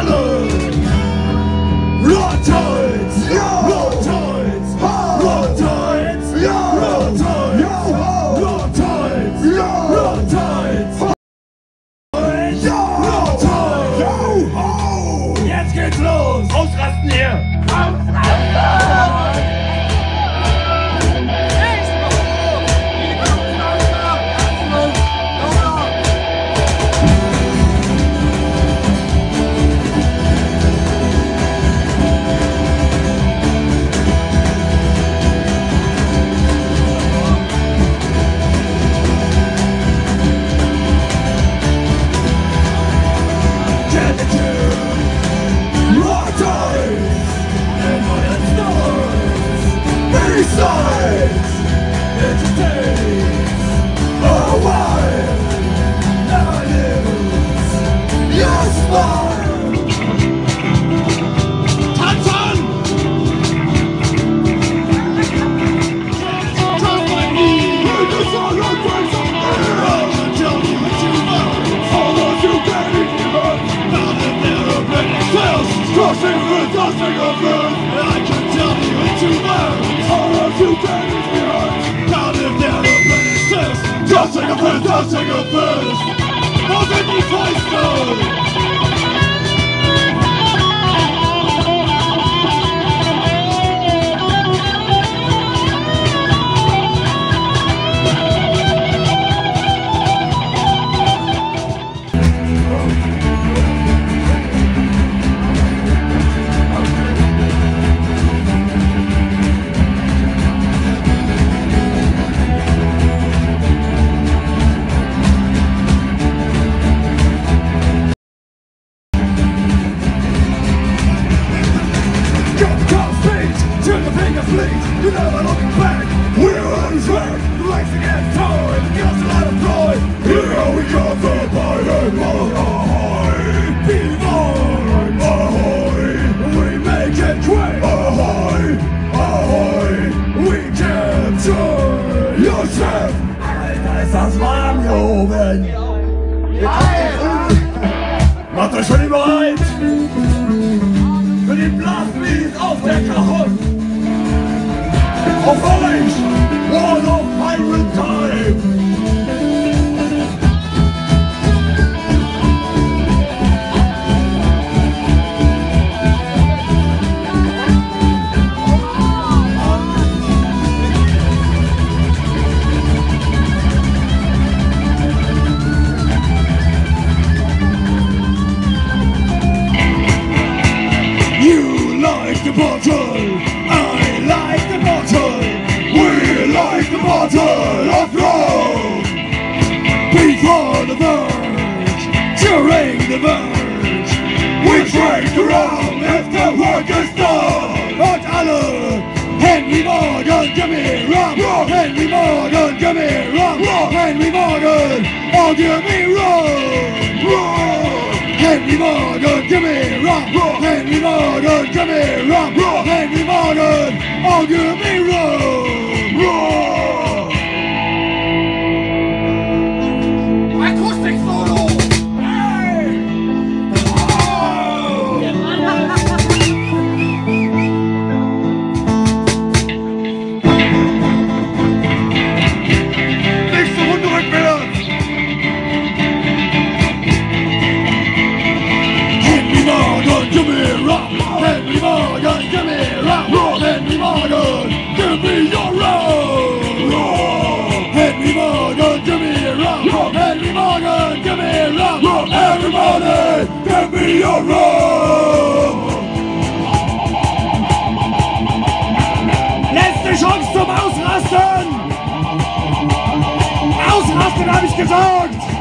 alle! Rottholz! Ja! Rottholz! Rottholz! Ja! Rottholz! Ja! Rottholz! Ja! Rottholz! Ja! Rottholz! Jetzt geht's los! Ausrasten hier! Besides, entertains a while, never lose your smile. Tanzen! Just like me, in the silent place of air. I can tell you what you want, all that you can even. Now that there are many cells, crossing the dusting of earth. I can tell you what you want. You can be hurt. Down if there are many steps. Just take a first, just take a first. Not any place, no. You never looking back, we're on track. Legs against time, just let them fly. Here we go, the party mode. Ahoy, be mine. Ahoy, we make it quick. Ahoy, ahoy, we capture yourself. Alter, ist das warm hier oben. Macht euch schon bereit für den Blastbeat auf der Cajon. Of Orange, one of pirate time. You like the bottle, I like the bottle. We like the bottle of gold. Before the verge, during the verge, we drink around if the work is done. Und alle, Henry Morgan, give me rum. Henry Morgan, give me rum. Henry Morgan, oh give me rum. Henry Morgan, give me rum. Henry Morgan, give me rum. Henry Morgan, oh give me rum. Akustik Solo. Hey! Oh! Nächste Runde rückwärts. Henry Morgan, give me rum. Henry Morgan, give me rum. Henry Morgan, give me your rum. Henry Morgan, give me rum. Henry Morgan, give me rum. Everybody, give me your rum. Letzte Chance zum Ausrasten. Ausrasten, habe ich gesagt.